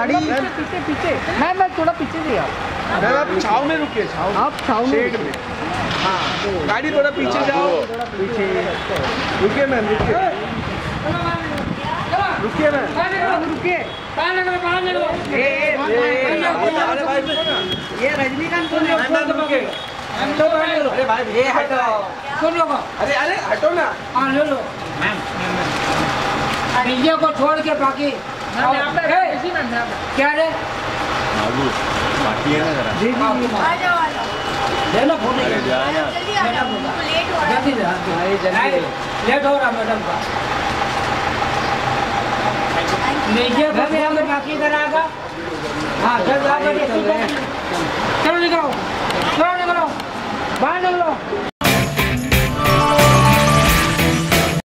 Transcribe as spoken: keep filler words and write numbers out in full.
गाड़ी पीछे पीछे मैं मैं थोड़ा पीछे से आप मैम आप छाव में रुकिए, छाव आप छाव में शेड में। हाँ गाड़ी थोड़ा पीछे जाओ, पीछे रुकिए मैम, रुकिए रुकिए मैम, रुकिए ये रजनीकांत कौन है? अरे भाई ये हटो, सुन लो अरे अरे हटो ना। हाँ ले लो भैया को छोड़ के बाकी क्या रे बाकी है ना जरा। जी जी ले लो फोटो जल्दी लेट हो रहा मैडम का लीजिए हमें बाकी कराएगा। हाँ चलो निकलो चलो निकलो बाहर निकलो।